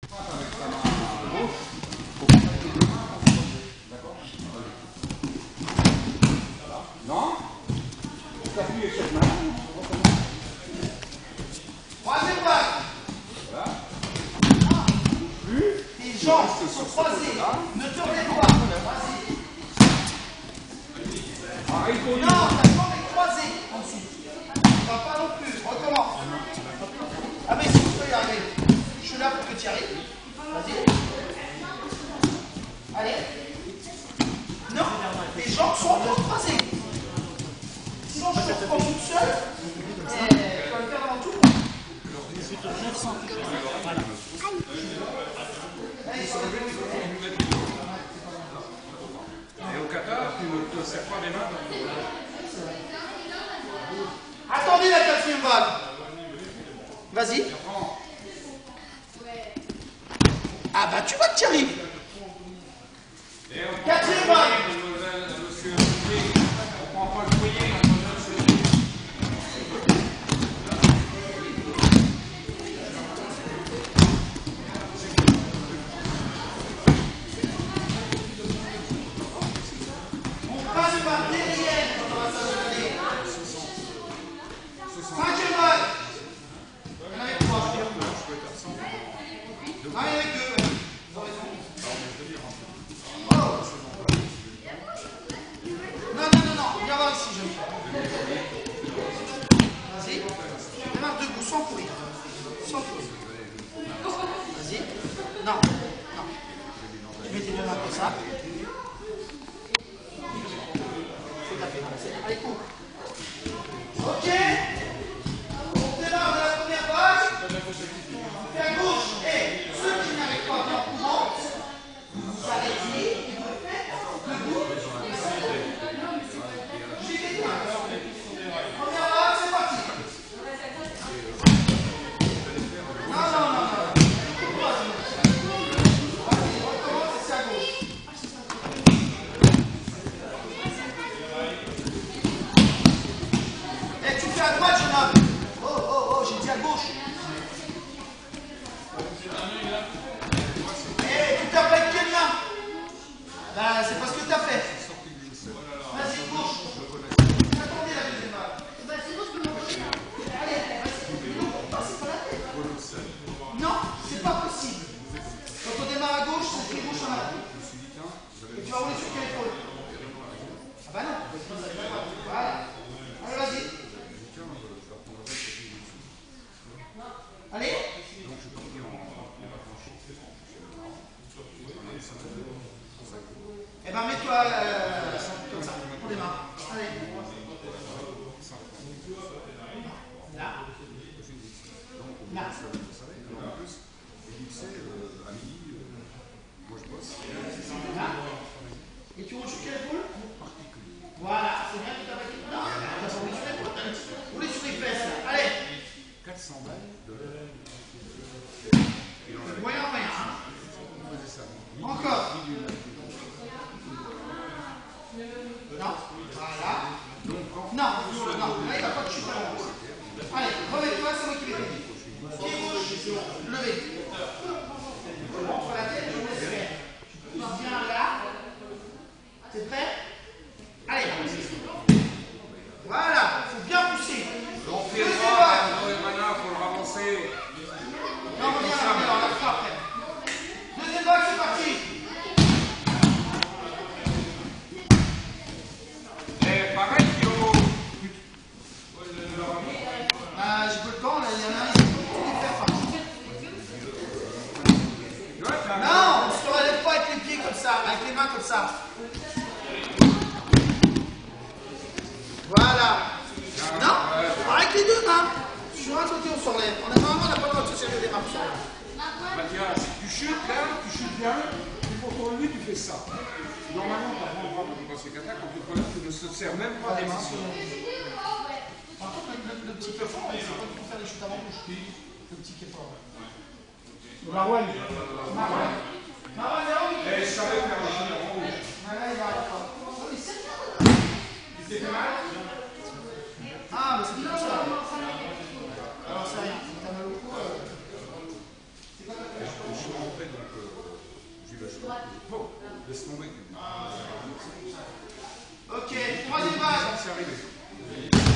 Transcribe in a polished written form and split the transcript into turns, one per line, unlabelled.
Non? T'appuies avec cette main.
Troisième vague.
Voilà.
Tes jambes sont croisées. Ne te relève pas. Vas-y.
Arrête-toi.
Non, ta jambe est croisée en dessous. Ça va pas non plus. Recommence. Ah mais si tu peux y arriver. Je suis là pour que tu y arrives. Vas-y. Allez. Non, tes jambes sont encore croisées. Sinon je te reprends toute seule. Tu vas le faire avant tout.
Et au Qatar, tu ne te sers pas les mains.
Attendez la quatrième vague. Vas-y. Ah bah tu vois que tu y arrives. Quatrième vague.
Monsieur, on prend pas le foyer,
On passe par derrière quand on va s'assembler. Cinquième vague. Il y en avait trois. Ah, il y en avait deux. Vous avez raison. Oh. Non, viens voir ici, jeune fille. Vas-y. Démarre debout, sans courir. Sans courir. Vas-y. Non. Tu mets tes deux mains comme ça. C'est tapé. Allez, cours. Ok. On démarre de la première vague. Fais à gauche. Et ceux qui n'arrivent pas bien en courant, vous arrêtez et vous faites debout. J'ai des mains. Première vague, c'est parti. Non. Vas-y, recommence et c'est à gauche. Et tu fais à droite, jeune homme. Oh, j'ai dit à gauche. Et tu tapes avec quelle main? Ben, c'est pas ce que tu as fait. Vas-y, gauche. Attendez la deuxième vague. Allez, vas-y. Non, c'est pas la tête. Non, c'est pas possible. Quand on démarre à gauche, c'est très gauche en avant. Et tu vas rouler sur quelle épaule? Ah bah non. Voilà. Allez, vas-y. Allez. Eh ben mets-toi comme ça. On démarre. Allez. Là. Là. Là. Et tu roules sur quelle épaule? Voilà, c'est bien que tu as pas dit. Non, tu vas rouler sur l'épaule. Rouler sur les fesses. Allez.
400 balles de
Moyen. Hein. Encore. Non. Voilà. Non, là il va pas te chuter en haut. Allez, remets-toi, c'est moi qui vais t'aider. Pied gauche, levé. Entre la tête, je vous laisse faire. Tu viens là. C'est prêt? Allez. Voilà, il faut bien pousser. Deuxième vague.
il faut le ramasser.
Non, reviens, on la fera après. Deuxième vague, c'est parti.
Pareil, Kyo.
J'ai peu le temps, là, il y en a un, il faut tout faire. Non, on ne se relève pas avec les pieds comme ça, avec les mains comme ça. Voilà. Non, avec les deux mains. Sur un côté, on se relève. Normalement, on n'a pas le droit de se servir des mains pour se relever.
Mathias, tu chutes là, tu chutes bien, et pour te relever, tu fais ça. Normalement, tu apprends pas dans ces cas-là, quand tu te relèves, tu ne se sers même pas des mains.
Par contre, le petit effort, c'est pas pour faire les chutes avant bouche. Le petit effort. Marwan, il est en
Et je savais faire les chutes avant rouge.
là, il va arrêter.
Tu t'es fait mal?
Ah, mais c'est tout ça. Alors, c'est rien. T'as mal au cou. C'est quoi ta
rentrer, donc j'y vais. Bon, laisse tomber.
Ok, troisième vague.
C'est arrivé.